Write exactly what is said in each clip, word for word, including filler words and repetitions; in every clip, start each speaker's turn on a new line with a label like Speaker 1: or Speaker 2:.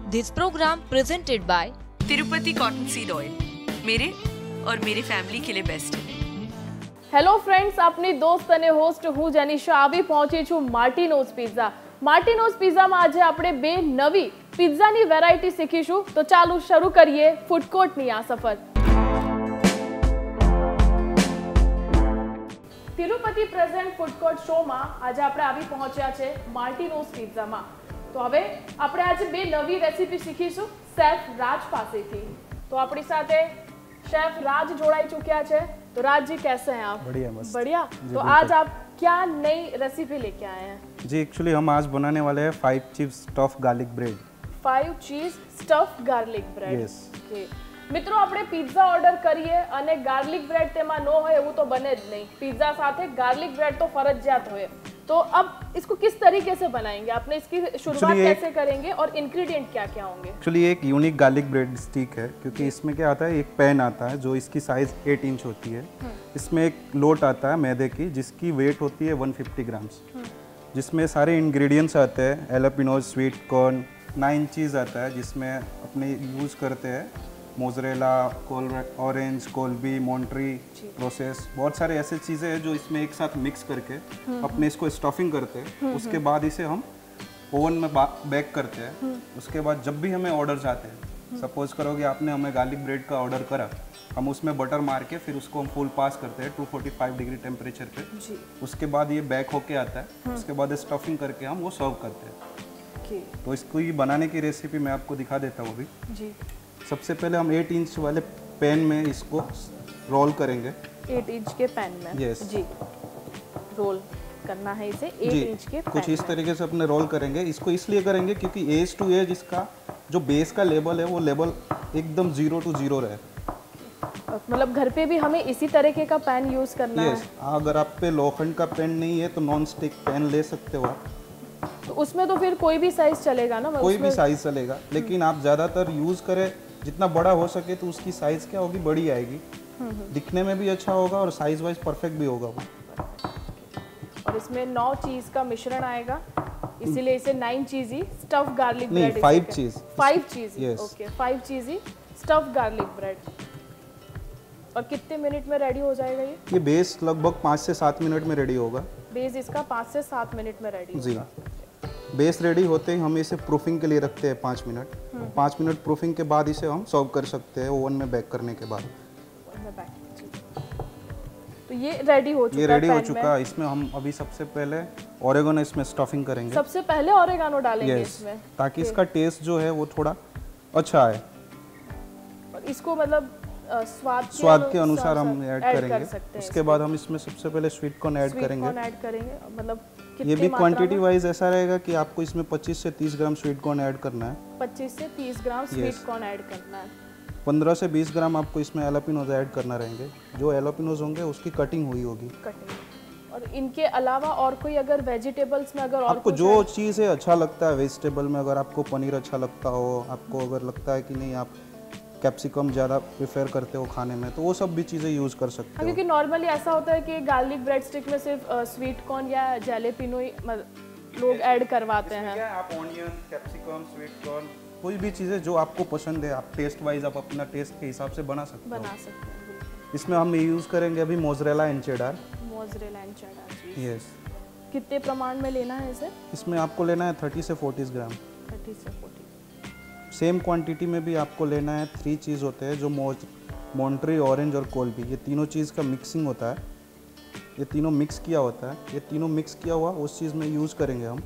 Speaker 1: This program presented by
Speaker 2: Tirupati cotton seed oil, मेरे और मेरी फैमिली के लिए बेस्ट है।
Speaker 3: હેલો ફ્રેન્ડ્સ, આપની દોસ્ત અને હોસ્ટ હું જનીશા આવી પહોંચી છું માર્ટિનોઝ પિઝા. માર્ટિનોઝ પિઝામાં આજે આપણે બે નવી પિઝાની વેરાયટી શીખીશું. તો ચાલો શરૂ કરીએ ફૂડ કોર્ટની આ સફર. તિરુપતિ પ્રેઝન્ટ ફૂડ કોર્ટ શોમાં આજે આપણે આવી પહોંચ્યા છે માર્ટિનોઝ પિઝામાં. તો હવે આપણે આજે બે નવી રેસીપી શીખીશું શેફ રાજ પાસેથી. તો આપણી સાથે शेफ राज जोड़ाई चुकिया है. तो राज जी कैसे हैं आप?
Speaker 4: बढ़िया मस्त.
Speaker 3: बढ़िया. तो आज आप क्या नई रेसिपी लेके आए हैं?
Speaker 4: जी एक्चुअली हम आज बनाने वाले हैं five cheese stuff garlic bread.
Speaker 3: Five cheese stuff garlic bread.
Speaker 4: Yes.
Speaker 3: Okay મિત્રો, આપણે પિઝા ઓર્ડર કરીએ અને ગાર્લિક બ્રેડ તેમાં ન હોય એવું તો બને જ નહીં. પિઝા સાથે ગાર્લિક ब्रेड तो फर्जियात હોય. तो अब इसको किस तरीके से बनाएंगे? आपने इसकी शुरुआत कैसे करेंगे और इंग्रेडिएंट क्या क्या होंगे?
Speaker 4: एक्चुअली एक यूनिक गार्लिक ब्रेड स्टिक है, क्योंकि इसमें क्या आता है, एक पैन आता है जो इसकी साइज एट इंच होती है. इसमें एक लोट आता है मैदे की जिसकी वेट होती है वन फिफ्टी ग्राम्स, जिसमें सारे इंग्रेडिएंट्स आते हैं. Jalapenos, sweet corn, nine cheese आता है जिसमें अपने यूज़ करते हैं मोज़रेला, कोल ऑरेंज, कोलबी, मॉन्ट्री प्रोसेस, बहुत सारे ऐसे चीज़ें हैं जो इसमें एक साथ मिक्स करके अपने इसको स्टफिंग करते हैं. उसके बाद इसे हम ओवन में बेक करते हैं. उसके बाद जब भी हमें ऑर्डर आते हैं, सपोज करो कि आपने हमें गार्लिक ब्रेड का ऑर्डर करा, हम उसमें बटर मार के फिर उसको हम फुल पास करते हैं two forty five degree temperature पे. उसके बाद ये बेक होके आता है. उसके बाद स्टफिंग करके हम वो सर्व करते हैं. तो इसको ये बनाने की रेसिपी मैं आपको दिखा देता हूँ अभी. जी. सबसे पहले हम एट इंच वाले पैन में इसको रोल करेंगे. एट इंच के पैन में? यस जी. रोल करना है इसे एट इंच के पैन. कुछ इस तरीके से अपने रोल करेंगे. इसको इसलिए करेंगे क्योंकि एज टू एज इसका जो बेस का लेवल है वो लेवल एकदम जीरो टू जीरो रहे.
Speaker 3: मतलब घर पे भी हमें इसी तरीके का पैन यूज करना yes. है?
Speaker 4: अगर आप पे लोखंड का पैन नहीं है तो नॉन स्टिक पैन ले सकते हो आप.
Speaker 3: तो उसमें तो फिर कोई भी साइज चलेगा ना?
Speaker 4: कोई भी साइज चलेगा, लेकिन आप ज़्यादातर यूज़ करें जितना बड़ा हो सके तो उसकी साइज़ क्या होगी, बड़ी आएगी. दिखने में भी अच्छा होगा और साइज वाइज परफेक्ट भी होगा वो.
Speaker 3: और इसमें नौ चीज़ का मिश्रण आएगा, इसीलिए इसे nine cheesy stuff garlic bread.
Speaker 4: नहीं, five cheese.
Speaker 3: Five cheesy. Okay, five cheesy stuff garlic bread. और कितने मिनट में रेडी हो जाएगा ये? ये
Speaker 4: बेस लगभग पाँच से सात मिनट में रेडी होगा.
Speaker 3: बेस इसका पाँच से सात मिनट में रेडी
Speaker 4: जी. बेस रेडी होते ही हम इसे प्रूफिंग के लिए रखते हैं पाँच मिनट. पाँच मिनट प्रूफिंग के बाद इसे हम सर्व कर सकते हैं ओवन में बेक करने के बाद.
Speaker 3: तो ये रेडी हो चुका
Speaker 4: ये रेडी हो चुका है. इसमें हम अभी सबसे पहले ओरेगानो इसमें स्टफिंग करेंगे.
Speaker 3: सबसे पहले ओरेगानो डालेंगे इसमें,
Speaker 4: ताकि इसका टेस्ट जो है वो थोड़ा अच्छा आए.
Speaker 3: और इसको मतलब स्वाद के
Speaker 4: स्वाद के अनुसार हम ऐड करेंगे. उसके बाद हम इसमें सबसे पहले स्वीट कॉर्न ऐड करेंगे.
Speaker 3: ऐड करेंगे मतलब
Speaker 4: ये भी क्वांटिटी वाइज ऐसा रहेगा कि आपको इसमें पच्चीस से तीस ग्राम स्वीट कॉर्न ऐड करना है.
Speaker 3: पच्चीस से तीस ग्राम स्वीट कॉर्न ऐड करना है.
Speaker 4: पंद्रह से बीस ग्राम आपको इसमें एलापिनोज ऐड करना रहेंगे. जो एलापिनोज होंगे उसकी कटिंग हुई होगी.
Speaker 3: कटिंग. और इनके अलावा और कोई अगर वेजिटेबल्स में अगर और
Speaker 4: आपको जो चीज़ है अच्छा लगता है वेजिटेबल में, अगर आपको पनीर अच्छा लगता हो, आपको अगर लगता है कि नहीं आप कैप्सिकम ज़्यादा प्रेफर करते हो खाने में, तो वो सब भी चीज़ें यूज़ कर सकते हो.
Speaker 3: क्योंकि नॉर्मली ऐसा होता है कि गार्लिक ब्रेड स्टिक में सिर्फ स्वीट कॉर्न या जैलेपिनो ही लोग ऐड करवाते हैं. क्या
Speaker 4: आप ऑनियन, कैप्सिकम, स्वीट कॉर्न, कोई भी चीज़ें जो आपको पसंद है, आप टेस्ट वाइज आप अपना टेस्ट के हिसाब से बना सकते
Speaker 3: बना सकते हैं.
Speaker 4: इसमें हम यूज़ करेंगे अभी mozzarella and cheddar.
Speaker 3: Mozzarella and cheddar.
Speaker 4: Yes.
Speaker 3: कितने प्रमाण में लेना है इसे?
Speaker 4: इसमें आपको लेना है थर्टी से फोर्टी ग्राम.
Speaker 3: थर्टी से फोर्टी.
Speaker 4: सेम क्वांटिटी में भी आपको लेना है. थ्री चीज़ होते हैं जो मोज मॉन्ट्री, ऑरेंज और कोलबी, ये तीनों चीज़ का मिक्सिंग होता है. ये तीनों मिक्स किया होता है. ये तीनों मिक्स किया हुआ उस चीज़ में यूज़ करेंगे हम.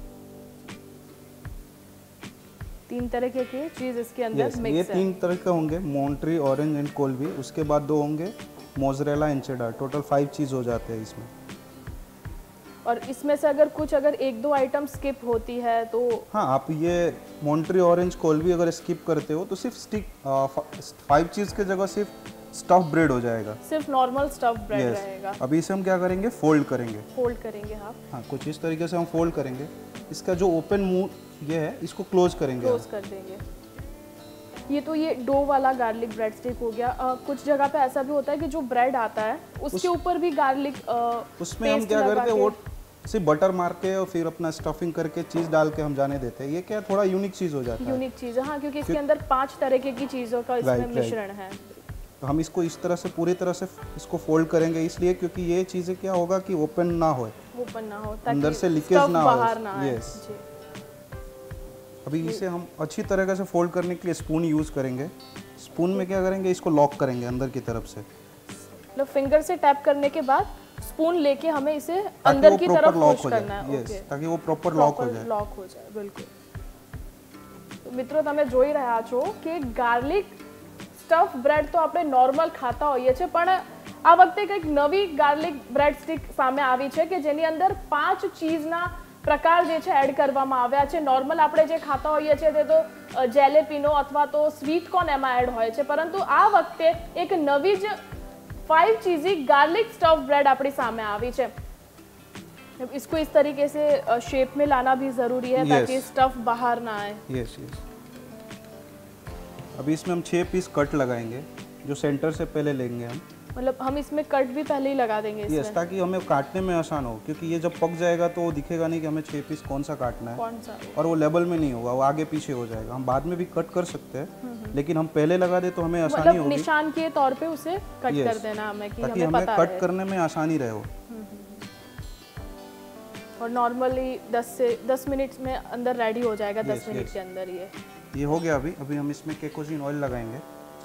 Speaker 3: तीन तरह के चीज़ इसके अंदर
Speaker 4: yes,
Speaker 3: मिक्स
Speaker 4: ये
Speaker 3: है.
Speaker 4: तीन तरह के होंगे, मॉन्ट्री, ऑरेंज एंड कोलबी. उसके बाद दो होंगे mozzarella and cheddar. Total five cheese हो जाते हैं इसमें.
Speaker 3: और इसमें से अगर कुछ अगर एक दो आइटम स्किप होती है तो?
Speaker 4: हाँ, आप ये मॉन्ट्री, ऑरेंज, कोलबी अगर स्किप करते हो तो सिर्फ स्टिक फाइव चीज़ के जगह सिर्फ स्टफ ब्रेड हो जाएगा.
Speaker 3: सिर्फ नॉर्मल स्टफ ब्रेड yes. रहेगा.
Speaker 4: अभी इसे हम क्या करेंगे, फोल्ड करेंगे.
Speaker 3: फोल्ड करेंगे हाँ.
Speaker 4: हाँ, कुछ इस तरीके से हम फोल्ड करेंगे. इसका जो ओपन मुंह ये है इसको क्लोज करेंगे.
Speaker 3: क्लोज कर देंगे. ये तो ये डो वाला गार्लिक ब्रेड स्टिक हो गया. आ, कुछ जगह पे ऐसा भी होता है कि जो ब्रेड आता है उसके ऊपर उस, भी गार्लिक आ,
Speaker 4: उसमें हम क्या करते हैं, वो सिर्फ बटर मार के और फिर अपना स्टफिंग करके चीज़ डाल के हम जाने देते हैं। ये क्या थोड़ा यूनिक चीज़ हो जाता है।
Speaker 3: यूनिक चीज़ है, हाँ, क्योंकि इसके अंदर पांच तरीके की चीज़ों का इसमें
Speaker 4: Right, right.
Speaker 3: मिश्रण है।
Speaker 4: तो हम इसको इस तरह से पूरी तरह से इसको फोल्ड करेंगे, इसलिए क्योंकि ये चीज़ें क्या होगा कि ओपन ना हो,
Speaker 3: ओपन ना हो, ताकि
Speaker 4: अंदर से लीकेज
Speaker 3: stuff
Speaker 4: ना हो।
Speaker 3: बाहर ना आए।
Speaker 4: Yes.
Speaker 3: जी।
Speaker 4: अभी इसे हम अच्छी तरीके से फोल्ड करने के लिए स्पून यूज़ करेंगे। स्पून में क्या करेंगे, इसको लॉक करेंगे अंदर की तरफ से,
Speaker 3: मतलब फिंगर से टैप करने के बाद स्पून लेके हमें इसे अंदर की तरफ पुश करना है।
Speaker 4: यस,
Speaker 3: ओके,
Speaker 4: ताकि वो प्रॉपर लॉक हो जाए।
Speaker 3: लॉक हो जाए, बिल्कुल। તો મિત્રો તમે જોઈ રહ્યા છો કે ગાર્લિક સ્ટફ બ્રેડ તો આપણે નોર્મલ ખાતા હોઈએ છીએ, પણ આ વખતે કંઈક નવી ગાર્લિક બ્રેડ સ્ટિક સામે આવી છે કે જેની અંદર પાંચ ચીઝના પ્રકાર જે છે એડ કરવામાં આવ્યા છે। નોર્મલ આપણે જે ખાતા હોઈએ છીએ તે તો જેલેપિનો અથવા તો સ્વીટ કોર્ન એમાં એડ હોય છે, પરંતુ આ વખતે એક નવી જ five cheesy garlic stuff bread अपनी सामने आई है। इसको इस तरीके से शेप में लाना भी ज़रूरी है, yes. ताकि स्टफ बाहर ना आए।
Speaker 4: Yes yes. अभी इसमें हम छः पीस कट लगाएंगे, जो सेंटर से पहले लेंगे हम।
Speaker 3: मतलब हम इसमें कट भी पहले ही लगा देंगे इसमें।
Speaker 4: यस, ताकि हमें काटने में आसान हो, क्योंकि ये जब पक जाएगा तो वो दिखेगा नहीं कि हमें छः पीस कौन सा काटना है,
Speaker 3: कौन सा,
Speaker 4: और वो लेवल में नहीं होगा, वो आगे पीछे हो जाएगा। हम बाद में भी कट कर सकते हैं, लेकिन हम पहले लगा दे तो हमें आसानी
Speaker 3: मतलब
Speaker 4: होगी।
Speaker 3: निशान के तौर पे उसे कट
Speaker 4: yes.
Speaker 3: कर देना हमें, कि
Speaker 4: ताकि
Speaker 3: हमें
Speaker 4: हमें
Speaker 3: पता
Speaker 4: कट
Speaker 3: है।
Speaker 4: करने में आसानी रहे हो।
Speaker 3: और नॉर्मली दस से दस मिनट में अंदर रेडी हो जाएगा।
Speaker 4: yes,
Speaker 3: दस मिनट
Speaker 4: yes.
Speaker 3: के अंदर ये
Speaker 4: ये हो गया। अभी अभी हम इसमें केकोजिन ऑयल लगाएंगे,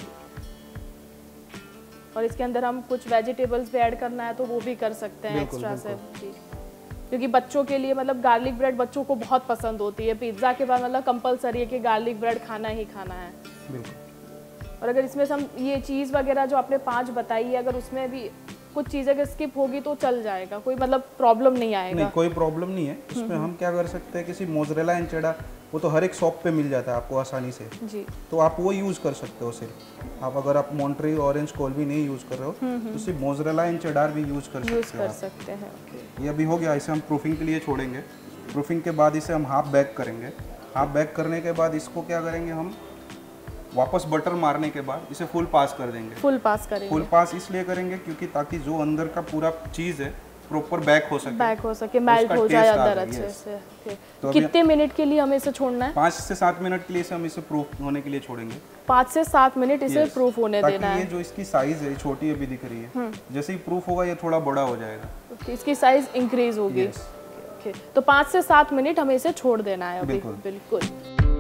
Speaker 3: और इसके अंदर हम कुछ वेजिटेबल्स भी ऐड करना है तो वो भी कर सकते हैं
Speaker 4: बिल्कुल,
Speaker 3: एक्स्ट्रा से
Speaker 4: बिल्कुल।
Speaker 3: जी। क्योंकि बच्चों के लिए मतलब गार्लिक ब्रेड बच्चों को बहुत पसंद होती है। पिज्ज़ा के बाद मतलब कंपलसरी है कि गार्लिक ब्रेड खाना ही खाना है।
Speaker 4: बिल्कुल।
Speaker 3: और अगर इसमें से हम ये चीज़ वगैरह जो आपने पांच बताई है, अगर उसमें भी कुछ चीज़ अगर स्किप होगी तो चल जाएगा, कोई मतलब प्रॉब्लम नहीं आएगा।
Speaker 4: नहीं, कोई प्रॉब्लम नहीं है। इसमें हम क्या कर सकते हैं, किसी मोज़रेला एंड चेडर, वो तो हर एक शॉप पे मिल जाता है आपको आसानी से,
Speaker 3: जी,
Speaker 4: तो आप वो यूज़ कर सकते हो सिर्फ। आप अगर आप मॉन्ट्री ऑरेंज कोल्बी नहीं यूज़ कर रहे हो तो सिर्फ मोज़रेला एंड चेडर भी यूज़ कर
Speaker 3: यूज़
Speaker 4: सकते हो
Speaker 3: कर
Speaker 4: आप।
Speaker 3: सकते हैं। ओके,
Speaker 4: ये अभी हो गया। इसे हम प्रूफिंग के लिए छोड़ेंगे। प्रूफिंग के बाद इसे हम हाफ बैक करेंगे। हाफ बैक करने के बाद इसको क्या करेंगे, हम वापस बटर मारने के बाद इसे फुल पास कर देंगे।
Speaker 3: फुल पास करेंगे।
Speaker 4: फुल पास इसलिए करेंगे क्योंकि ताकि जो अंदर का पूरा चीज़ है प्रॉपर बैक हो सके,
Speaker 3: बैक हो सके, मेल्ट हो जाए
Speaker 4: taste आ
Speaker 3: अंदर
Speaker 4: जाए,
Speaker 3: अच्छे
Speaker 4: yes.
Speaker 3: से। ओके,
Speaker 4: तो अभी-
Speaker 3: कितने मिनट के लिए हमें इसे छोड़ना है?
Speaker 4: पाँच से सात मिनट के लिए इसे हम इसे प्रूफ होने के लिए छोड़ेंगे।
Speaker 3: पाँच से सात मिनट इसे
Speaker 4: Yes.
Speaker 3: प्रूफ होने
Speaker 4: ताकि
Speaker 3: देना
Speaker 4: ये
Speaker 3: है।
Speaker 4: जो इसकी साइज है छोटी अभी दिख रही है, जैसे ही प्रूफ होगा ये थोड़ा बड़ा हो जाएगा।
Speaker 3: ओके, इसकी साइज इंक्रीज होगी।
Speaker 4: Yes.
Speaker 3: ओके, तो पाँच से सात मिनट हमें इसे छोड़ देना है अभी।
Speaker 4: बिल्कुल।
Speaker 3: बिल्कुल।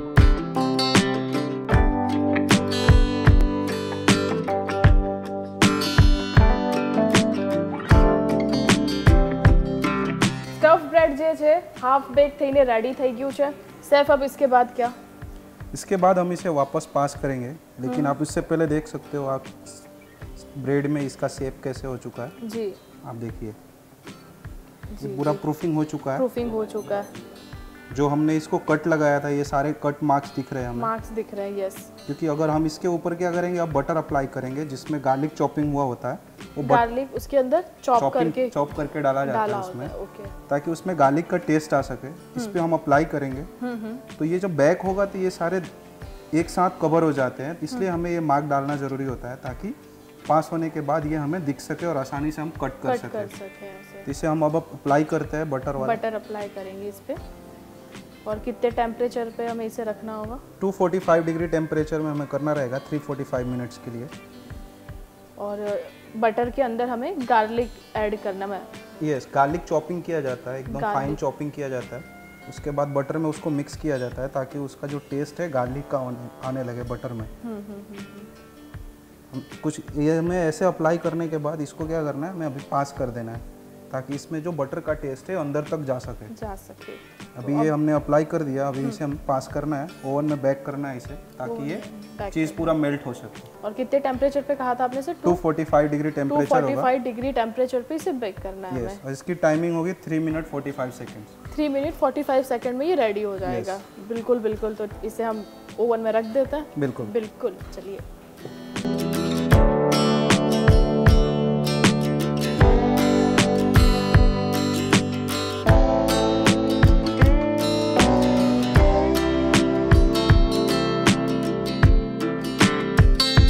Speaker 3: સ્ટફ બ્રેડ જે છે હાફ બેક થઈને રેડી થઈ ગયું છે। સેફ अब इसके बाद क्या?
Speaker 4: इसके बाद हम इसे वापस पास करेंगे, लेकिन आप इससे पहले देख सकते हो आप ब्रेड में इसका शेप कैसे हो चुका है।
Speaker 3: जी
Speaker 4: आप देखिए,
Speaker 3: जी
Speaker 4: ये पूरा प्रूफिंग हो चुका है।
Speaker 3: प्रूफिंग हो चुका है।
Speaker 4: जो हमने इसको कट लगाया था, ये सारे कट मार्क्स दिख रहे हैं हमें,
Speaker 3: मार्क्स दिख रहे हैं। यस,
Speaker 4: क्योंकि अगर हम इसके ऊपर क्या करेंगे, अब बटर अप्लाई करेंगे जिसमें गार्लिक चॉपिंग हुआ होता है, वो
Speaker 3: गार्लिक उसके अंदर चॉप करके
Speaker 4: चॉप करके डाला जाता
Speaker 3: डाला
Speaker 4: है
Speaker 3: होता
Speaker 4: उसमें,
Speaker 3: है। ओके,
Speaker 4: ताकि उसमें गार्लिक का टेस्ट आ सके। इस पे हम अप्लाई करेंगे, तो ये जब बैक होगा तो ये सारे एक साथ कवर हो जाते हैं, इसलिए हमें ये मार्क डालना ज़रूरी होता है, ताकि पास होने के बाद ये हमें दिख सके और आसानी से हम कट कर
Speaker 3: कट
Speaker 4: सकें।
Speaker 3: कर सके ऐसे।
Speaker 4: तो इसे हम अब अप्लाई करते हैं बटर वाला।
Speaker 3: बटर अप्लाई करेंगे इस पे। और कितने टेम्परेचर पे हमें इसे रखना होगा?
Speaker 4: Two forty five degree temperature में हमें करना रहेगा थ्री फोर्टी फाइव मिनट्स के लिए।
Speaker 3: और बटर के अंदर हमें गार्लिक ऐड करना है।
Speaker 4: यस, गार्लिक चॉपिंग किया जाता है, एकदम
Speaker 3: Garlic.
Speaker 4: फाइन चॉपिंग किया जाता है। उसके बाद बटर में उसको मिक्स किया जाता है, ताकि उसका जो टेस्ट है गार्लिक का आने- आने लगे बटर में। हम कुछ ये हमें ऐसे अप्लाई करने के बाद इसको क्या करना है, हमें अभी पास कर देना है, ताकि इसमें जो बटर का टेस्ट है अंदर तक जा सके।
Speaker 3: जा सके।
Speaker 4: अभी ये हमने अप्लाई कर दिया, अभी इसे हम पास करना है, ओवन में बेक करना है इसे, ताकि ये
Speaker 3: बैक
Speaker 4: चीज़ पूरा मेल्ट हो सके।
Speaker 3: और कितने टेम्परेचर पे कहा था आपने से?
Speaker 4: Two forty five degree
Speaker 3: two
Speaker 4: temperature
Speaker 3: forty
Speaker 4: होगा।
Speaker 3: फाइव डिग्री टेम्परेचर पे इसे बेक करना है
Speaker 4: यस,
Speaker 3: हमें।
Speaker 4: और इसकी टाइमिंग होगी three minute forty five seconds.
Speaker 3: Three minute forty five second में ये रेडी हो जाएगा। बिल्कुल बिल्कुल। तो इसे हम ओवन में रख देते हैं।
Speaker 4: बिल्कुल
Speaker 3: बिल्कुल, चलिए।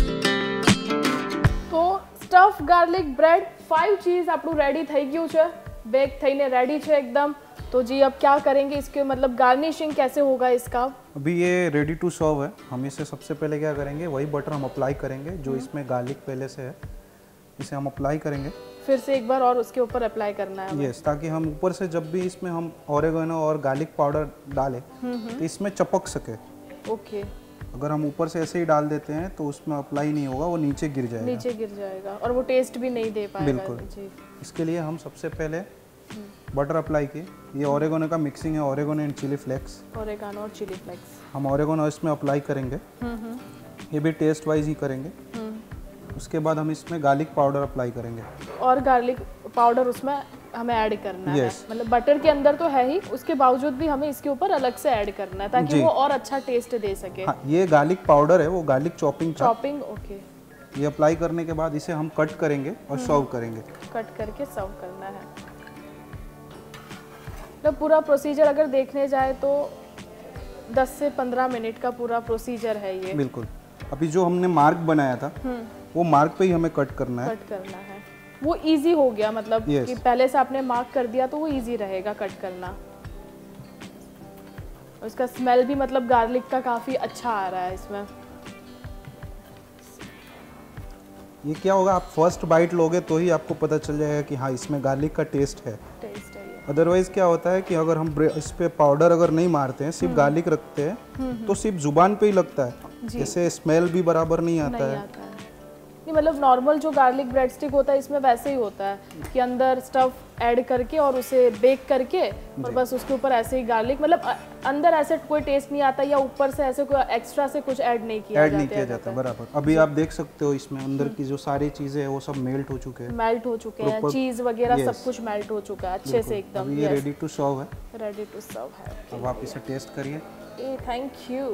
Speaker 3: તો stuff garlic bread five cheese આપણું રેડી થઈ ગયું છે। બેક થઈને રેડી છે एकदम। तो जी अब क्या करेंगे इसके, मतलब गार्निशिंग कैसे होगा इसका?
Speaker 4: अभी ये रेडी टू सर्व है। हम इसे सबसे पहले क्या करेंगे, वही बटर हम अप्लाई करेंगे जो इसमें गार्लिक पहले से है, इसे हम अप्लाई करेंगे
Speaker 3: फिर से एक बार और उसके ऊपर अप्लाई करना है।
Speaker 4: यस, ताकि हम ऊपर से जब भी इसमें हम ऑरेगनो और गार्लिक पाउडर डालें तो इसमें चपक सके।
Speaker 3: ओके।
Speaker 4: अगर हम ऊपर से ऐसे ही डाल देते हैं तो उसमें अप्लाई नहीं होगा, वो नीचे गिर जाएगा।
Speaker 3: नीचे गिर जाएगा और वो टेस्ट भी नहीं दे पाएगा।
Speaker 4: बिल्कुल।
Speaker 3: जी।
Speaker 4: इसके लिए हम सबसे पहले बटर अप्लाई किए। ये ऑरेगोनो का मिक्सिंग है, oregano and chilli flakes.
Speaker 3: Oregano और चिली फ्लेक्स
Speaker 4: हम ऑरेगोनो इसमें अप्लाई करेंगे, ये भी टेस्ट वाइज ही करेंगे। उसके बाद हम इसमें गार्लिक पाउडर अप्लाई करेंगे
Speaker 3: और गार्लिक पाउडर उसमें हमें ऐड करना
Speaker 4: yes.
Speaker 3: है। मतलब बटर के अंदर तो है ही, उसके बावजूद भी हमें इसके ऊपर अलग से ऐड करना है ताकि वो और अच्छा टेस्ट दे सके।
Speaker 4: हाँ, ये गार्लिक पाउडर है, वो गार्लिक चॉपिंग
Speaker 3: चॉपिंग। ओके।
Speaker 4: ये अप्लाई करने के बाद इसे हम कट करेंगे और सर्व करेंगे।
Speaker 3: कट करके सर्व करना है। तो पूरा प्रोसीजर अगर देखने जाए तो दस से पंद्रह मिनट का पूरा प्रोसीजर है ये।
Speaker 4: बिल्कुल। अभी जो हमने मार्क बनाया था वो मार्क पे ही हमें कट करना है।
Speaker 3: कट करना है, वो इजी हो गया, मतलब
Speaker 4: yes.
Speaker 3: कि पहले से आपने मार्क कर दिया तो वो इजी रहेगा कट करना। और इसका स्मेल भी मतलब गार्लिक का काफी अच्छा आ रहा है इसमें।
Speaker 4: ये क्या होगा, आप फर्स्ट बाइट लोगे तो ही आपको पता चल जाएगा कि हाँ इसमें गार्लिक का टेस्ट है।
Speaker 3: टेस्ट है ये।
Speaker 4: अदरवाइज क्या होता है कि अगर हम इस पे पाउडर अगर नहीं मारते हैं, सिर्फ गार्लिक रखते हैं तो सिर्फ जुबान पे ही लगता है, जैसे स्मेल भी बराबर नहीं आता
Speaker 3: नहीं
Speaker 4: है।
Speaker 3: आता है। नहीं, मतलब नॉर्मल जो गार्लिक ब्रेड स्टिक होता है इसमें वैसे ही होता है कि अंदर स्टफ ऐड करके और उसे बेक करके और बस उसके ऊपर ऐसे ही गार्लिक, मतलब अंदर ऐसे कोई टेस्ट नहीं आता या ऊपर से ऐसे कोई एक्स्ट्रा से कुछ ऐड नहीं किया
Speaker 4: ऐड नहीं किया जाता। बराबर। अभी आप देख सकते हो इसमें अंदर की जो सारी चीजें हैं वो सब मेल्ट हो चुके हैं,
Speaker 3: मेल्ट हो चुके हैं, चीज वगैरह सब कुछ मेल्ट हो चुका है अच्छे से एकदम।
Speaker 4: ये रेडी टू सर्व है।
Speaker 3: रेडी टू सर्व है।
Speaker 4: अब आप इसे टेस्ट करिए।
Speaker 3: ए थैंक यू।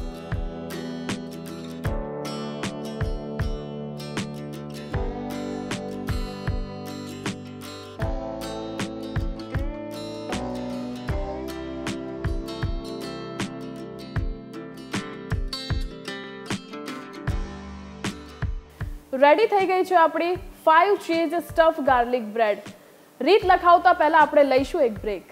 Speaker 3: રેડી થઈ ગઈ છે આપણી five cheese stuff garlic bread. રીત લખાવતા પહેલા આપણે લઈશું એક બ્રેક।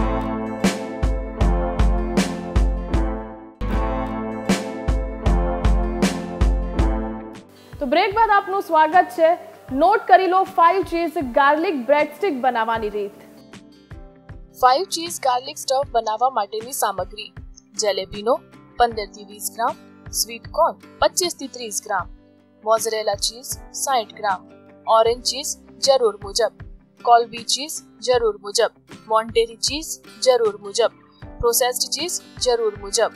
Speaker 3: તો બ્રેક બાદ આપનું સ્વાગત છે। નોટ કરી લો five cheese garlic bread stick બનાવવાની રીત।
Speaker 1: ફાઇવ ચીઝ ગાર્લિક સ્ટફ બનાવવા માટેની સામગ્રી: જલેબીનો પંદર થી વીસ ગ્રામ, સ્વીટ કોર્ન પચીસ થી ત્રીસ ગ્રામ, મોઝરેલા ચીઝ સાઠ ગ્રામ, ઓરેન્જ ચીઝ જરૂર મુજબ, કોલ્બી ચીઝ જરૂર મુજબ, મોન્ટેરી ચીઝ જરૂર મુજબ, પ્રોસેસ્ડ ચીઝ જરૂર મુજબ।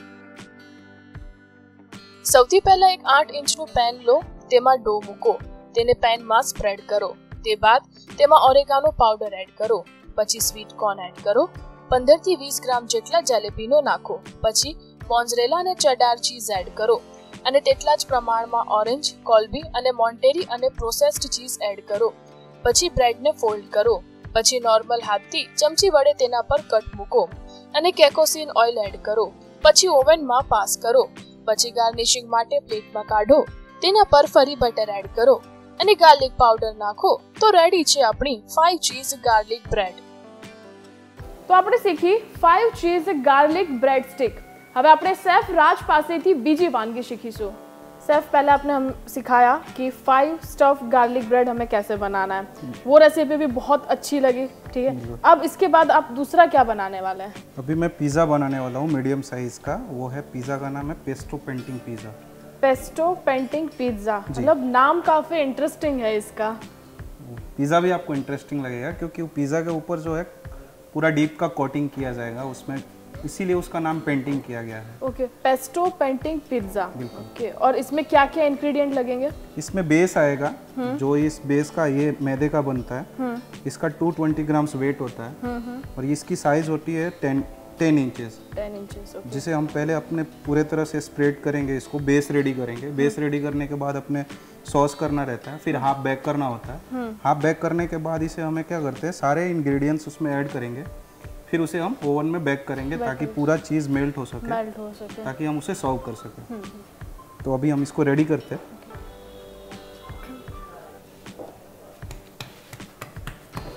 Speaker 1: સૌથી પહેલા એક આઠ ઇંચનું પેન લો, તેમાં ડો મૂકો, તેને પેનમાં સ્પ્રેડ કરો। તે બાદ તેમાં ઓરેગાનો પાવડર એડ કરો, પછી સ્વીટ કોર્ન એડ કરો, પંદર થી વીસ ગ્રામ જેટલા જલેબીનો નાખો, પછી મોઝરેલા અને ચેડાર ચીઝ એડ કરો અને તેટલા જ પ્રમાણમાં ઓરેન્જ, કોલ્બી અને મોન્ટેરી અને પ્રોસેસ્ડ ચીઝ એડ કરો। પછી બ્રેડને ફોલ્ડ કરો, પછી નોર્મલ હાથથી ચમચી વડે તેના પર કટ મૂકો અને કેરોસીન ઓઇલ એડ કરો, પછી ઓવનમાં પાસ કરો, પછી ગાર્નિશિંગ માટે પ્લેટમાં કાઢો, તેના પર ફરી બટર એડ કરો અને ગાર્લિક પાવડર નાખો તો રેડી છે આપણી ફાઇવ ચીઝ ગાર્લિક બ્રેડ।
Speaker 3: તો આપણે શીખી five cheese garlic bread stick. હવે આપણે शेफ राज पासेथी बीजी वानगी सीखीशुं। शेफ पहले आपने हम सिखाया कि फाइव स्टफ गार्लिक ब्रेड हमें कैसे बनाना है, वो रेसिपी भी बहुत अच्छी लगी। ठीक है, अब इसके बाद आप दूसरा क्या बनाने वाले हैं?
Speaker 4: अभी मैं पिज़्ज़ा बनाने वाला हूँ मीडियम साइज का। वो है पिज़्ज़ा का नाम है pesto painting pizza.
Speaker 3: Pesto painting pizza, मतलब नाम काफ़ी इंटरेस्टिंग है इसका।
Speaker 4: पिज़्ज़ा भी आपको इंटरेस्टिंग लगेगा क्योंकि वो पिज़्ज़ा के ऊपर जो है पूरा डीप का कोटिंग किया जाएगा उसमें, इसीलिए उसका नाम पेंटिंग किया गया है।
Speaker 3: Okay, pesto painting pizza.
Speaker 4: बिल्कुल।
Speaker 3: ओके, और इसमें क्या क्या इंग्रेडिएंट लगेंगे?
Speaker 4: इसमें बेस आएगा, जो इस बेस का ये मैदे का बनता है, इसका टू ट्वेंटी ग्राम्स वेट होता है और इसकी साइज होती है ten ten inches.
Speaker 3: Ten inches. Okay.
Speaker 4: जिसे हम पहले अपने पूरे तरह से स्प्रेड करेंगे, इसको बेस रेडी करेंगे। बेस रेडी करने के बाद अपने सॉस करना रहता है, फिर हाफ बेक करना होता है। हाफ बेक करने के बाद इसे हमें क्या करते हैं, सारे इंग्रेडिएंट्स उसमें ऐड करेंगे, फिर उसे हम ओवन में बेक करेंगे ताकि पूरा चीज़ मेल्ट हो सके,
Speaker 3: मेल्ट हो सके,
Speaker 4: ताकि हम उसे सर्व कर सकें। तो अभी हम इसको रेडी करते हैं।
Speaker 3: और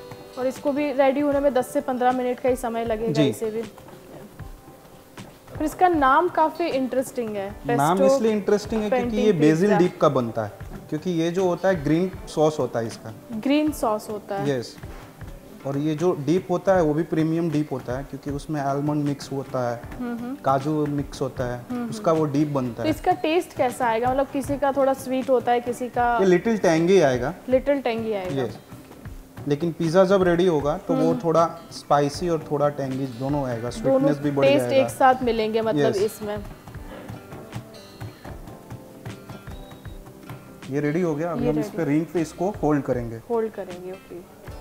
Speaker 3: इसको भी रेडी होने में दस से पंद्रह मिनट का ही समय लगेगा इसे भी। फिर इसका नाम काफी इंटरेस्टिंग है।
Speaker 4: नाम इसलिए इंटरेस्टिंग है क्योंकि ये बेसिल डीप का बनता है, क्योंकि ये जो होता है ग्रीन सॉस होता है इसका।
Speaker 3: ग्रीन सॉस होता है।
Speaker 4: यस। और ये जो डीप होता है वो भी प्रीमियम डीप होता है, क्योंकि उसमें आलमंड मिक्स होता है, काजू मिक्स होता है, उसका वो डीप बनता
Speaker 3: तो
Speaker 4: है।
Speaker 3: इसका टेस्ट कैसा आएगा? मतलब किसी का थोड़ा स्वीट होता है, किसी का
Speaker 4: ये लिटिल टैंगी आएगा।
Speaker 3: लिटिल टैंगी आएगा।
Speaker 4: यस। लेकिन पिज़्ज़ा जब रेडी होगा तो वो थोड़ा स्पाइसी और थोड़ा टैंगी दोनों आएगा, स्वीटनेस भी बढ़ जाएगा।
Speaker 3: टेस्ट एक साथ मिलेंगे मतलब
Speaker 4: yes.
Speaker 3: इसमें।
Speaker 4: ये रेडी हो गया। अभी हम इस पे रिंग पे इसको होल्ड करेंगे।
Speaker 3: होल्ड करेंगे, ओके।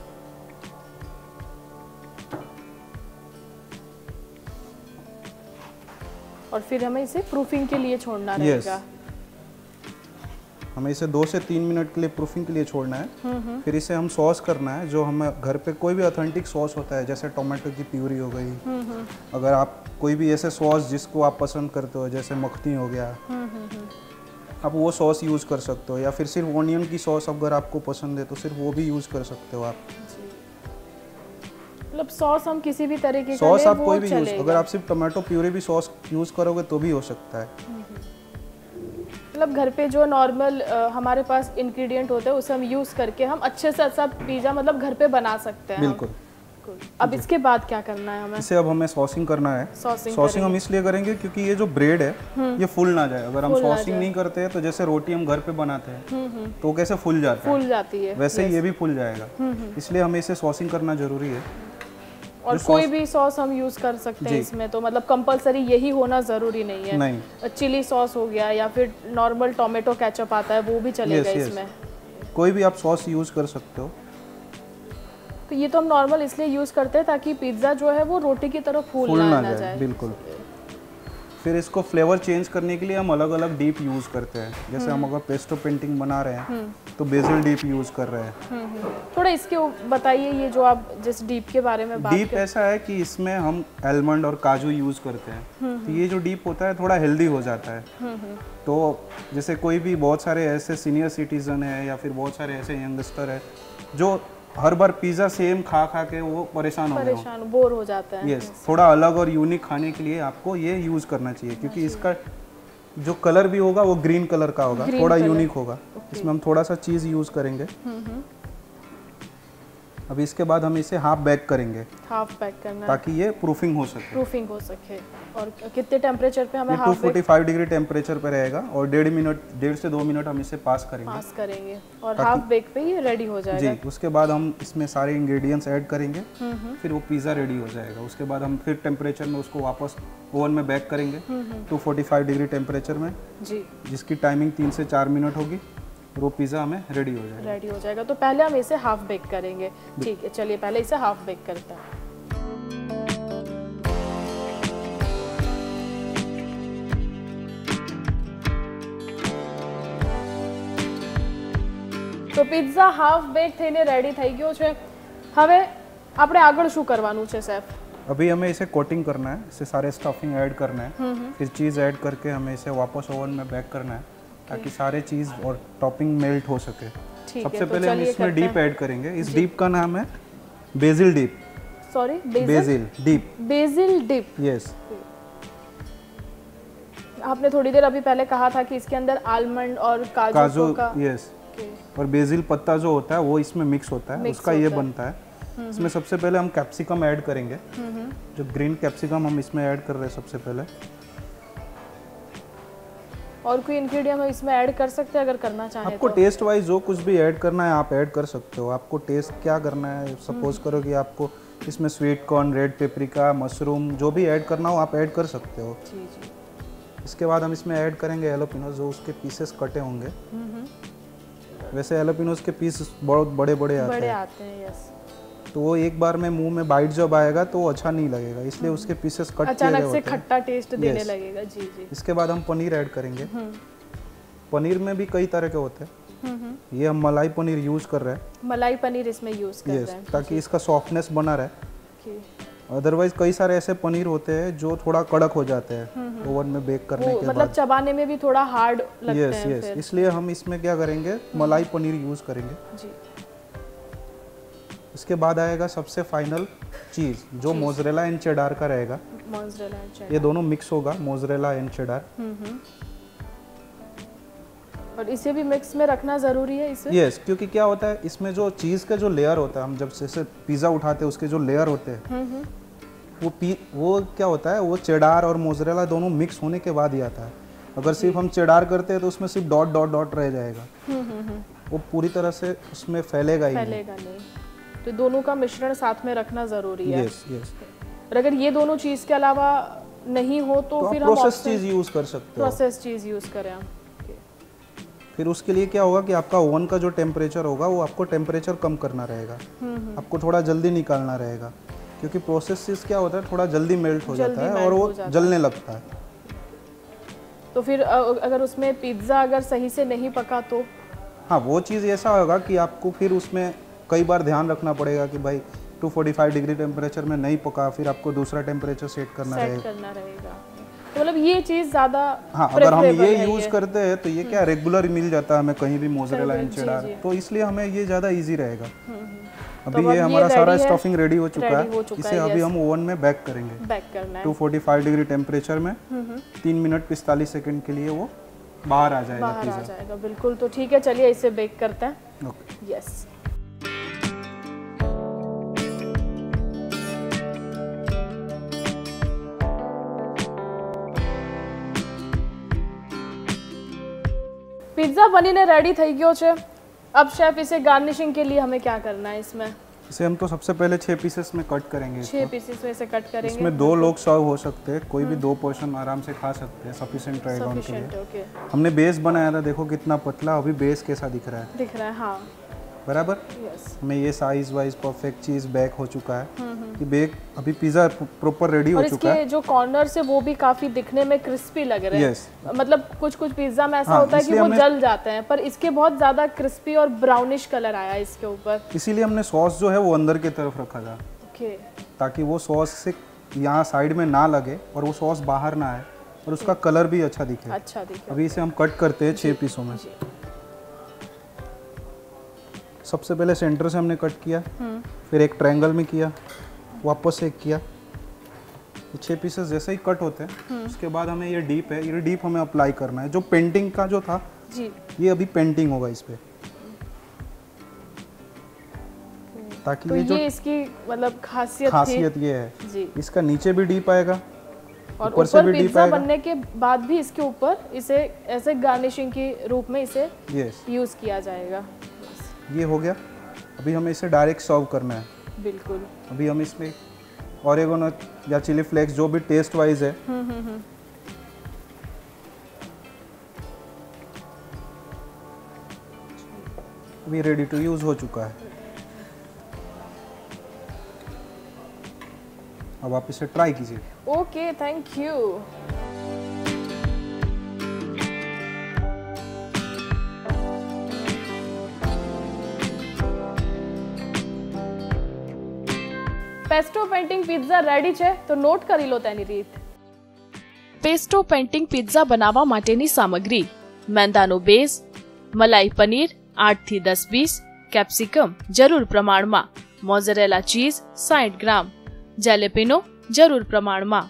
Speaker 3: और फिर हमें इसे प्रूफिंग के लिए छोड़ना
Speaker 4: yes.
Speaker 3: रहेगा।
Speaker 4: हमें इसे दो से तीन मिनट के लिए प्रूफिंग के लिए छोड़ना है। फिर इसे हम सॉस करना है, जो हमें घर पे कोई भी ऑथेंटिक सॉस होता है, जैसे टोमेटो की प्यूरी हो गई, अगर आप कोई भी ऐसे सॉस जिसको आप पसंद करते हो, जैसे मखनी हो गया, आप वो सॉस यूज़ कर सकते हो, या फिर सिर्फ ऑनियन की सॉस अगर आपको पसंद है तो सिर्फ वो भी यूज़ कर सकते हो आप।
Speaker 3: मतलब सॉस हम किसी भी तरीके का
Speaker 4: सॉस
Speaker 3: ले,
Speaker 4: आप
Speaker 3: वो
Speaker 4: कोई भी यूज़,
Speaker 3: चलेगा।
Speaker 4: अगर आप सिर्फ टोमेटो प्यूरी भी सॉस यूज़ करोगे तो भी हो सकता है।
Speaker 3: मतलब घर पे जो नॉर्मल हमारे पास इंग्रेडिएंट होते हैं उसे हम यूज़ करके हम अच्छे से अच्छा पिज़्ज़ा मतलब घर पे बना सकते हैं।
Speaker 4: बिल्कुल।
Speaker 3: अब इसके बाद क्या करना है हमें?
Speaker 4: इसे अब हमें सॉसिंग करना है।
Speaker 3: सॉसिंग
Speaker 4: सॉसिंग हम इसलिए करेंगे क्योंकि ये जो ब्रेड है ये फुल ना जाए। अगर हम
Speaker 3: फुल ना
Speaker 4: सॉसिंग
Speaker 3: जाए।
Speaker 4: नहीं करते हैं तो जैसे रोटी हम घर पे बनाते हैं तो वो कैसे फूल जाता है,
Speaker 3: फूल जाती है,
Speaker 4: वैसे ही ये भी फूल जाएगा। इसलिए हमें इसे सॉसिंग करना जरूरी है।
Speaker 3: और कोई भी सॉस हम यूज कर सकते हैं इसमें, तो मतलब कंपलसरी यही होना जरूरी नहीं है।
Speaker 4: नहीं।
Speaker 3: चिली सॉस हो गया या फिर नॉर्मल टोमेटो केचप आता है वो भी चलेगा
Speaker 4: yes,
Speaker 3: इसमें।
Speaker 4: कोई भी आप सॉस यूज कर सकते हो।
Speaker 3: तो ये तो हम नॉर्मल इसलिए यूज करते हैं ताकि पिज्जा जो है वो रोटी की तरह फूल,
Speaker 4: फूल
Speaker 3: ना,
Speaker 4: ना,
Speaker 3: ना
Speaker 4: जाए,
Speaker 3: जाए।
Speaker 4: बिल्कुल। फिर इसको फ्लेवर चेंज करने के लिए हम अलग अलग डीप यूज करते हैं। जैसे हम अगर पेस्टो पेंटिंग बना रहे हैं तो बेसिल डीप यूज कर रहे हैं।
Speaker 3: थोड़ा इसके बताइए, ये जो आप जिस डीप के बारे में बात
Speaker 4: डीप ऐसा है कि इसमें हम आलमंड और काजू यूज करते हैं, तो ये जो डीप होता है थोड़ा हेल्दी हो जाता है। तो जैसे कोई भी बहुत सारे ऐसे सीनियर सिटीजन है या फिर बहुत सारे ऐसे यंगस्टर है जो हर बार पिज़्ज़ा सेम खा खा के वो परेशान हो गए,
Speaker 3: परेशान बोर हो जाता है।
Speaker 4: यस। थोड़ा अलग और यूनिक खाने के लिए आपको ये यूज़ करना चाहिए, क्योंकि इसका जो कलर भी होगा वो ग्रीन कलर का होगा, थोड़ा यूनिक होगा। इसमें हम थोड़ा सा चीज़ यूज़ करेंगे। अभी इसके बाद हम इसे हाफ बेक करेंगे,
Speaker 3: हाफ बेक करना है
Speaker 4: ताकि ये प्रूफिंग हो सके।
Speaker 3: प्रूफिंग हो सके। और कितने टेम्परेचर पे हमें
Speaker 4: ये two
Speaker 3: half
Speaker 4: forty five degree temperature पे रहेगा और डेढ़ मिनट डेढ़ से दो मिनट हम इसे पास करेंगे
Speaker 3: पास करेंगे और हाफ बेक पे ये रेडी हो जाएगा।
Speaker 4: जी। उसके बाद हम इसमें सारे इंग्रेडिएंट्स ऐड करेंगे, फिर वो पिज़्ज़ा रेडी हो जाएगा। उसके बाद हम फिर टेम्परेचर में उसको वापस ओवन में बेक करेंगे two forty five degree temperature में
Speaker 3: जी,
Speaker 4: जिसकी टाइमिंग तीन से चार मिनट होगी। वो पिज़्ज़ा हमें रेडी हो जाएगा।
Speaker 3: रेडी हो जाएगा। तो पहले हम इसे हाफ बेक करेंगे। ठीक है, चलिए पहले इसे हाफ बेक करते हैं। તો પિઝા હાફ બેક થઈને રેડી થઈ ગયો છે। હવે આપણે આગળ શું કરવાનું છે શેફ?
Speaker 4: अभी हमें इसे कोटिंग करना है, इसे सारे स्टफिंग ऐड करना है, फिर चीज़ ऐड करके हमें इसे वापस ओवन में बेक करना है ताकि सारे चीज़ और टॉपिंग मेल्ट हो सके। सबसे पहले हम इसमें डीप ऐड करेंगे। इस डीप का नाम है basil dip.
Speaker 3: Sorry,
Speaker 4: basil dip.
Speaker 3: Basil dip,
Speaker 4: yes.
Speaker 3: आपने थोड़ी देर अभी पहले कहा था कि इसके अंदर आलमंड और काजू,
Speaker 4: काजू
Speaker 3: का
Speaker 4: यस, और बेसिल पत्ता जो होता है वो इसमें मिक्स होता है, उसका ये बनता है। इसमें सबसे पहले हम कैप्सिकम ऐड करेंगे, जो ग्रीन कैप्सिकम हम इसमें ऐड कर रहे हैं सबसे पहले।
Speaker 3: और कोई इंग्रेडिएंट हम इसमें ऐड कर सकते हैं अगर करना चाहें
Speaker 4: आपको
Speaker 3: तो?
Speaker 4: टेस्ट वाइज जो कुछ भी ऐड करना है आप ऐड कर सकते हो। आपको टेस्ट क्या करना है, सपोज करो कि आपको इसमें sweet corn, red paprika, mushroom जो भी ऐड करना हो आप ऐड कर सकते हो।
Speaker 3: जी जी।
Speaker 4: इसके बाद हम इसमें ऐड करेंगे एलोपिनोस, जो उसके पीसेस कटे होंगे। वैसे एलोपिनोस के पीस बहुत बड़े बड़े आते
Speaker 3: बड़े
Speaker 4: हैं,
Speaker 3: आते हैं, यस।
Speaker 4: तो वो एक बार में मुंह में बाइट जब आएगा तो वो अच्छा नहीं लगेगा, इसलिए उसके पीसेस कट किए गए
Speaker 3: अचानक से
Speaker 4: होते हैं।
Speaker 3: खट्टा टेस्ट देने
Speaker 4: Yes.
Speaker 3: लगेगा। जी जी।
Speaker 4: इसके बाद हम पनीर ऐड करेंगे। पनीर में भी कई तरह के होते हैं, ये हम मलाई पनीर यूज कर रहे हैं।
Speaker 3: मलाई पनीर इसमें यूज कर
Speaker 4: यस,
Speaker 3: रहे हैं
Speaker 4: ताकि इसका सॉफ्टनेस बना रहे।
Speaker 3: कि
Speaker 4: अदरवाइज कई सारे ऐसे पनीर होते हैं जो थोड़ा कड़क हो जाते हैं ओवन में बेक करने
Speaker 3: वो
Speaker 4: के
Speaker 3: मतलब
Speaker 4: बाद।
Speaker 3: चबाने में भी थोड़ा हार्ड लगते
Speaker 4: यस
Speaker 3: हैं
Speaker 4: यस,
Speaker 3: फिर।
Speaker 4: इसलिए हम इसमें क्या करेंगे, मलाई पनीर यूज करेंगे।
Speaker 3: जी।
Speaker 4: इसके बाद आएगा सबसे फाइनल चीज़ जो मोज़रेला एंड चेडार का रहेगा।
Speaker 3: मोज़रेला एंड चेडार,
Speaker 4: ये दोनों मिक्स होगा, मोज़रेला एंड चेडार।
Speaker 3: और इसे भी मिक्स में रखना ज़रूरी है इसे?
Speaker 4: यस yes, क्योंकि क्या होता है इसमें जो चीज़ का जो लेयर होता है, हम जब जैसे पिज़्ज़ा उठाते हैं उसके जो लेयर होते हैं वो पी वो क्या होता है, वो चेडार और मोज़रेला दोनों मिक्स होने के बाद ही आता है। अगर सिर्फ हम चेडार करते हैं तो उसमें सिर्फ डॉट डॉट डॉट रह जाएगा, वो पूरी तरह से उसमें फैलेगा ही
Speaker 3: फैलेगा नहीं, नहीं। तो दोनों का मिश्रण साथ में रखना ज़रूरी है।
Speaker 4: Yes yes.
Speaker 3: और अगर ये दोनों चीज़ के अलावा नहीं हो तो, तो फिर हम
Speaker 4: प्रोसेस चीज़ यूज़ कर सकते हो।
Speaker 3: प्रोसेस चीज़ यूज़ करें हम।
Speaker 4: फिर उसके लिए क्या होगा कि आपका ओवन का जो टेम्परेचर होगा वो आपको टेम्परेचर कम करना रहेगा, आपको थोड़ा जल्दी निकालना रहेगा, क्योंकि प्रोसेस चीज़ क्या होता है थोड़ा जल्दी मेल्ट हो जाता है और वो जलने लगता है।
Speaker 3: तो फिर अगर उसमें पिज़्ज़ा अगर सही से नहीं पका तो?
Speaker 4: हाँ, वो चीज़ ऐसा होगा कि आपको फिर उसमें कई बार ध्यान रखना पड़ेगा कि भाई दो सौ पैंतालीस डिग्री टेम्परेचर में नहीं पका, फिर आपको दूसरा टेम्परेचर सेट करना
Speaker 3: सेट
Speaker 4: रहेगा
Speaker 3: करना रहेगा। तो मतलब ये चीज़ ज़्यादा
Speaker 4: हाँ, अगर हम ये यूज़ करते हैं तो ये क्या रेगुलर मिल जाता है हमें कहीं भी मोज़रेला एंड चेडार, तो इसलिए हमें ये ज़्यादा इजी रहेगा। अभी ये हमारा सारा स्टफिंग रेडी हो चुका है, इसे अभी हम ओवन में बेक करेंगे।
Speaker 3: बेक करना है
Speaker 4: दो सौ पैंतालीस डिग्री टेम्परेचर में तीन मिनट पैंतालीस सेकंड के लिए वो बाहर आ जाएगा,
Speaker 3: बाहर आ जाएगा। बिल्कुल, तो ठीक है, चलिए इसे बेक करते हैं।
Speaker 4: ओके।
Speaker 3: यस। पिज्जा बनीने रेडी થઈ ગયો છે। अब शेफ इसे गार्निशिंग के लिए हमें क्या करना है इसमें?
Speaker 4: इसे हम तो सबसे पहले छह पीसेस में कट करेंगे।
Speaker 3: छह पीसेस में इसे कट करेंगे।
Speaker 4: इसमें दो लोग सर्व हो सकते हैं, कोई भी दो पोर्शन आराम से खा सकते हैं, सफिशिएंट रहेगा उनके लिए।
Speaker 3: ओके।
Speaker 4: हमने बेस बनाया था, देखो कितना पतला, अभी बेस कैसा दिख रहा है,
Speaker 3: दिख रहा है हाँ
Speaker 4: बराबर।
Speaker 3: यस।
Speaker 4: हमें ये size wise perfect cheese bake हो चुका है कि बेक अभी पिज्जा प्रॉपर रेडी हो चुका है।
Speaker 3: और इसके जो कॉर्नर्स है वो भी काफी दिखने में क्रिस्पी लग रहे हैं।
Speaker 4: yes.
Speaker 3: मतलब कुछ कुछ पिज्जा में ऐसा
Speaker 4: हाँ,
Speaker 3: होता है कि वो जल जाते हैं, पर इसके बहुत ज्यादा क्रिस्पी और ब्राउनिश कलर आया है इसके ऊपर।
Speaker 4: इसीलिए हमने सॉस जो है वो अंदर की तरफ रखा था,
Speaker 3: ओके,
Speaker 4: ताकि वो सॉस से यहाँ साइड में ना लगे और वो सॉस बाहर ना आए और उसका कलर भी अच्छा दिखे।
Speaker 3: अच्छा दिखे।
Speaker 4: अभी इसे हम कट करते हैं छह पीसों में। सबसे पहले सेंटर से हमने कट किया, फिर एक ट्रायंगल में किया, वापस से एक किया। ये छह पीसेस जैसे ही कट होते हैं उसके बाद हमें ये डीप है, ये डीप हमें अप्लाई करना है। जो पेंटिंग का जो था
Speaker 3: जी,
Speaker 4: ये अभी पेंटिंग होगा इस पे, ताकि
Speaker 3: तो
Speaker 4: ये जो
Speaker 3: ये इसकी मतलब खासियत
Speaker 4: खासियत ये है
Speaker 3: जी।
Speaker 4: इसका नीचे भी डीप आएगा
Speaker 3: और
Speaker 4: ऊपर से भी डीप
Speaker 3: पिज्जा
Speaker 4: आएगा।
Speaker 3: बनने के बाद भी इसके ऊपर इसे ऐसे गार्निशिंग के रूप में इसे
Speaker 4: यस
Speaker 3: यूज किया जाएगा।
Speaker 4: ये हो गया। अभी हमें इसे डायरेक्ट सर्व करना है।
Speaker 3: बिल्कुल।
Speaker 4: अभी हम इसमें ऑरेगोनो या चिली फ्लेक्स जो भी टेस्ट वाइज है अभी रेडी टू यूज हो चुका है। अब आप इसे ट्राई कीजिए।
Speaker 3: Okay, thank you. Pesto painting pizza ready છે, તો નોટ કરી લો તેની રીત।
Speaker 1: પેસ્ટો પેઇન્ટિંગ પિઝા બનાવવા માટેની સામગ્રી: મેંદાનો બેઝ, મલાઈ પનીર આઠ થી દસ પીસ, કેપ્સિકમ જરૂર પ્રમાણમાં, મોઝરેલા ચીઝ સાઠ ગ્રામ, જેલેપિનો જરૂર પ્રમાણમાં।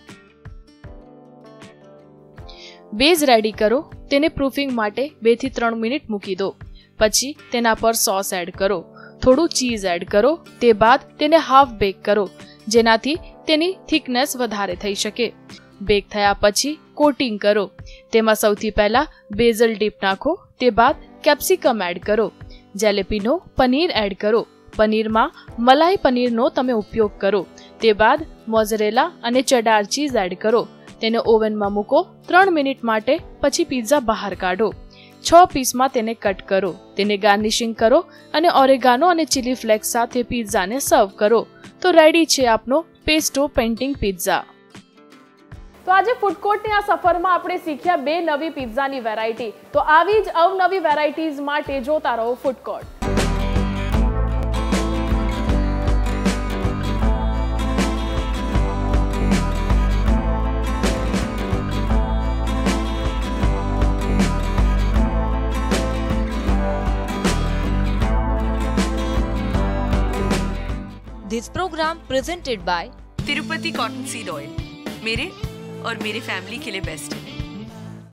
Speaker 1: બેઝ રેડી કરો, તેને પ્રૂફિંગ માટે બે થી ત્રણ મિનિટ મૂકી દો। પછી તેના પર સોસ એડ કરો, થોડું ચીઝ એડ કરો, તે બાદ તેને હાફ બેક કરો, જેનાથી તેની થિકનેસ વધારે થઈ શકે। બેક થયા પછી કોટિંગ કરો, તેમાં સૌથી પહેલા બેઝલ ડીપ નાખો, તે બાદ કેપ્સિકમ એડ કરો, જેલેપિનો પનીર એડ કરો, પનીરમાં મલાઈ પનીરનો તમે ઉપયોગ કરો, તે બાદ મોઝરેલા અને ચેડાર ચીઝ એડ કરો, તેને ઓવનમાં મૂકો ત્રણ મિનિટ માટે, પછી પિઝા બહાર કાઢો। છ પીસમાં તેને કટ કરો, તેને ગાર્નિશિંગ કરો અને ઓરેગાનો અને ચીલી ફ્લેક્સ સાથે પિઝાને સર્વ કરો। તો રેડી છે આપનો પેસ્ટો પેઇન્ટિંગ પિઝા।
Speaker 3: તો આજે ફૂડ કોર્ટની આ સફરમાં આપણે શીખ્યા બે નવી પિઝાની વેરાયટી। તો આવી જ અવનવી વેરાયટીઝ માટે જોતા રહો food court.
Speaker 5: This program presented by
Speaker 2: Tirupati cotton seed oil मेरे और मेरे फैमिली के लिए बेस्ट है।